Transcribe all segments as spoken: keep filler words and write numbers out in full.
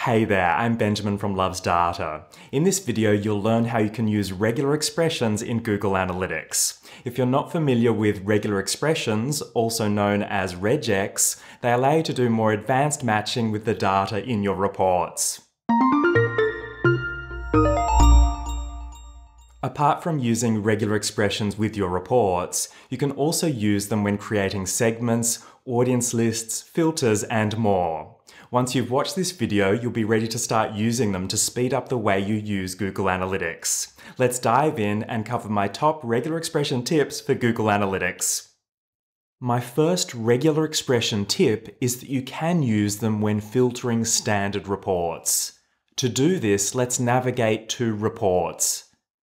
Hey there, I'm Benjamin from Loves Data. In this video, you'll learn how you can use regular expressions in Google Analytics. If you're not familiar with regular expressions, also known as Regex, they allow you to do more advanced matching with the data in your reports. Apart from using regular expressions with your reports, you can also use them when creating segments, audience lists, filters, and more. Once you've watched this video, you'll be ready to start using them to speed up the way you use Google Analytics. Let's dive in and cover my top regular expression tips for Google Analytics. My first regular expression tip is that you can use them when filtering standard reports. To do this, let's navigate to Reports.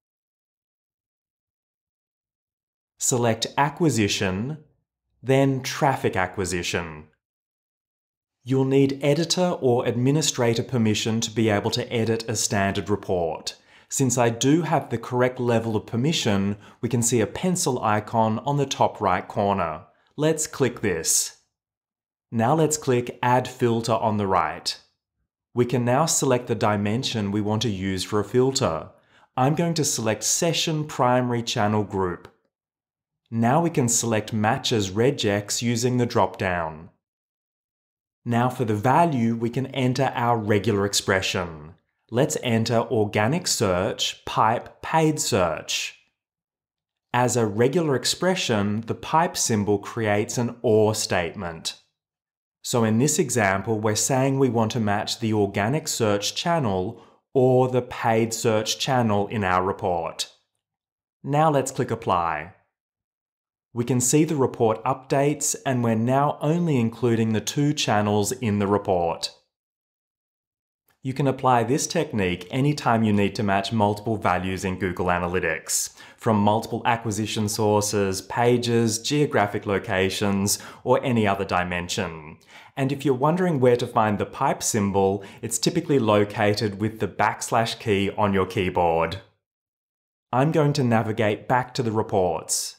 Select Acquisition, then Traffic Acquisition. You'll need editor or administrator permission to be able to edit a standard report. Since I do have the correct level of permission, we can see a pencil icon on the top right corner. Let's click this. Now let's click Add Filter on the right. We can now select the dimension we want to use for a filter. I'm going to select Session Primary Channel Group. Now we can select Match as Regex using the drop-down. Now for the value, we can enter our regular expression. Let's enter Organic Search, Pipe Paid Search. As a regular expression, the pipe symbol creates an OR statement. So in this example, we're saying we want to match the organic search channel or the paid search channel in our report. Now let's click Apply. We can see the report updates, and we're now only including the two channels in the report. You can apply this technique anytime you need to match multiple values in Google Analytics, from multiple acquisition sources, pages, geographic locations, or any other dimension. And if you're wondering where to find the pipe symbol, it's typically located with the backslash key on your keyboard. I'm going to navigate back to the reports.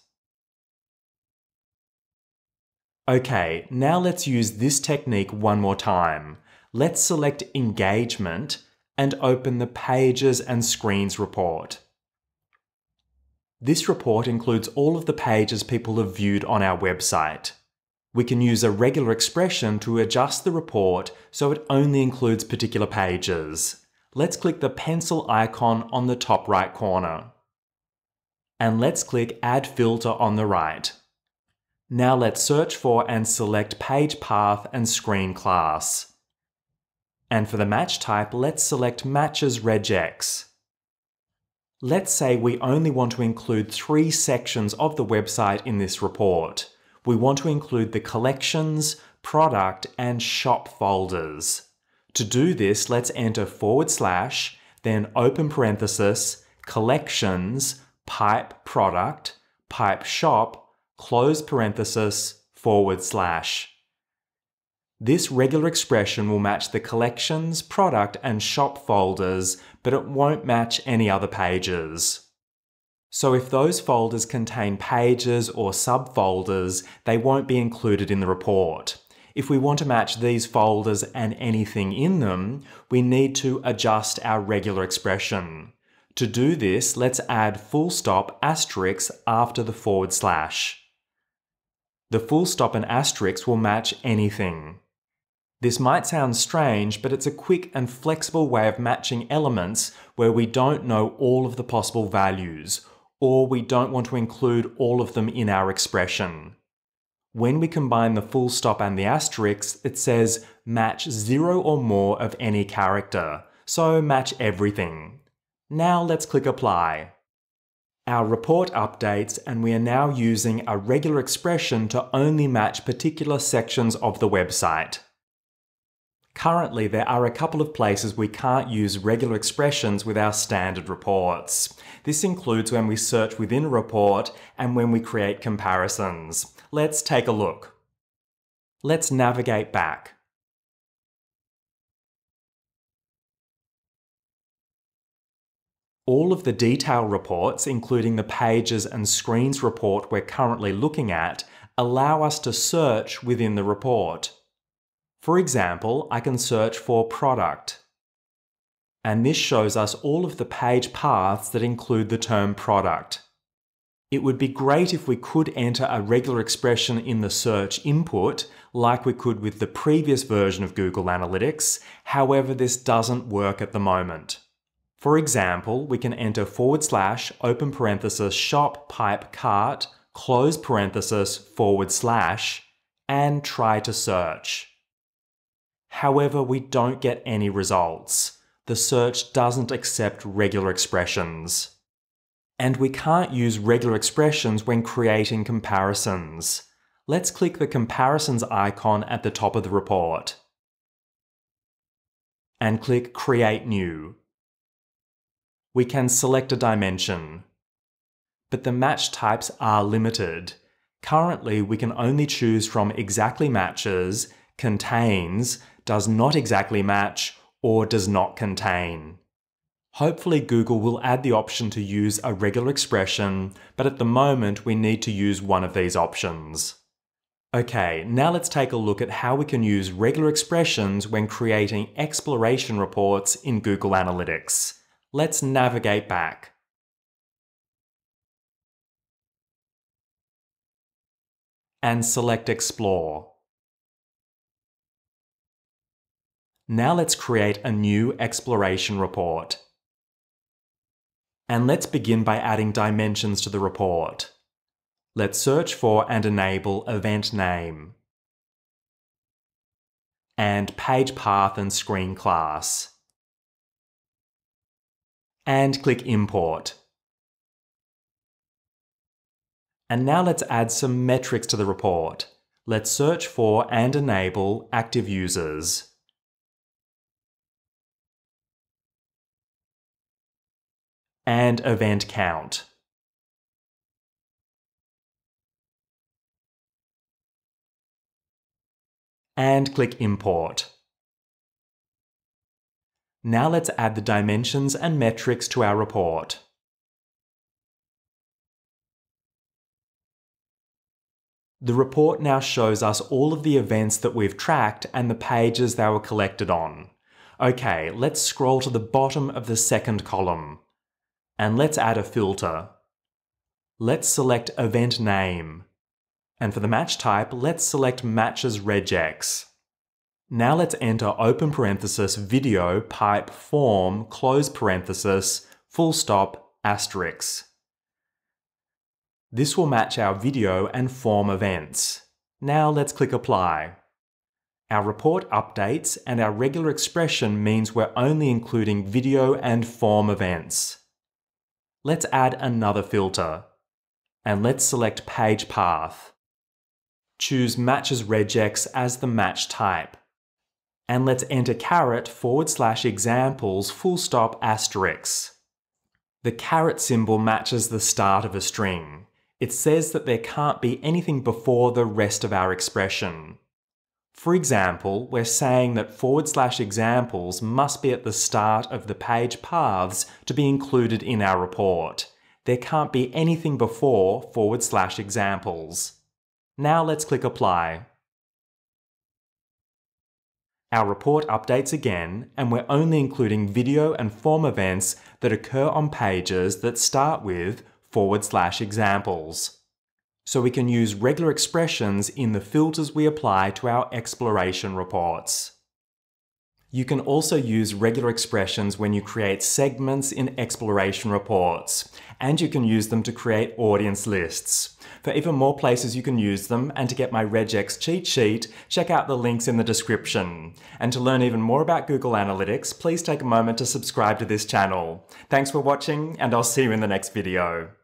Okay, now let's use this technique one more time. Let's select Engagement and open the Pages and Screens report. This report includes all of the pages people have viewed on our website. We can use a regular expression to adjust the report so it only includes particular pages. Let's click the pencil icon on the top right corner. And let's click Add Filter on the right. Now let's search for and select Page Path and Screen Class. And for the match type, let's select Match as Regex. Let's say we only want to include three sections of the website in this report. We want to include the Collections, Product, and Shop folders. To do this, let's enter forward slash, then open parenthesis, Collections, Pipe Product, Pipe Shop, close parenthesis, forward slash. This regular expression will match the Collections, Product, and Shop folders, but it won't match any other pages. So if those folders contain pages or subfolders, they won't be included in the report. If we want to match these folders and anything in them, we need to adjust our regular expression. To do this, let's add full stop asterisk after the forward slash. The full stop and asterisk will match anything. This might sound strange, but it's a quick and flexible way of matching elements where we don't know all of the possible values, or we don't want to include all of them in our expression. When we combine the full stop and the asterisk, it says match zero or more of any character, so match everything. Now let's click Apply. Our report updates, and we are now using a regular expression to only match particular sections of the website. Currently, there are a couple of places we can't use regular expressions with our standard reports. This includes when we search within a report and when we create comparisons. Let's take a look. Let's navigate back. All of the detail reports, including the Pages and Screens report we're currently looking at, allow us to search within the report. For example, I can search for product. And this shows us all of the page paths that include the term product. It would be great if we could enter a regular expression in the search input, like we could with the previous version of Google Analytics. However, this doesn't work at the moment. For example, we can enter forward slash, open parenthesis, shop pipe cart, close parenthesis, forward slash, and try to search. However, we don't get any results. The search doesn't accept regular expressions. And we can't use regular expressions when creating comparisons. Let's click the comparisons icon at the top of the report. And click Create New. We can select a dimension. But the match types are limited. Currently, we can only choose from exactly matches, contains, does not exactly match, or does not contain. Hopefully Google will add the option to use a regular expression, but at the moment we need to use one of these options. Okay, now let's take a look at how we can use regular expressions when creating exploration reports in Google Analytics. Let's navigate back. And select Explore. Now let's create a new exploration report. And let's begin by adding dimensions to the report. Let's search for and enable event name and page path and screen class. And click Import. And now let's add some metrics to the report. Let's search for and enable active users. And event count. And click Import. Now let's add the dimensions and metrics to our report. The report now shows us all of the events that we've tracked and the pages they were collected on. Okay, let's scroll to the bottom of the second column. And let's add a filter. Let's select event name. And for the match type, let's select matches regex. Now let's enter open parenthesis video pipe form close parenthesis full stop asterisk. This will match our video and form events. Now let's click apply. Our report updates and our regular expression means we're only including video and form events. Let's add another filter. And let's select page path. Choose matches regex as the match type. And let's enter caret forward slash examples full stop asterisk. The caret symbol matches the start of a string. It says that there can't be anything before the rest of our expression. For example, we're saying that forward slash examples must be at the start of the page paths to be included in our report. There can't be anything before forward slash examples. Now let's click apply. Our report updates again, and we're only including video and form events that occur on pages that start with forward slash examples. So we can use regular expressions in the filters we apply to our exploration reports. You can also use regular expressions when you create segments in exploration reports, and you can use them to create audience lists. For even more places you can use them, and to get my Regex cheat sheet, check out the links in the description. And to learn even more about Google Analytics, please take a moment to subscribe to this channel. Thanks for watching, and I'll see you in the next video.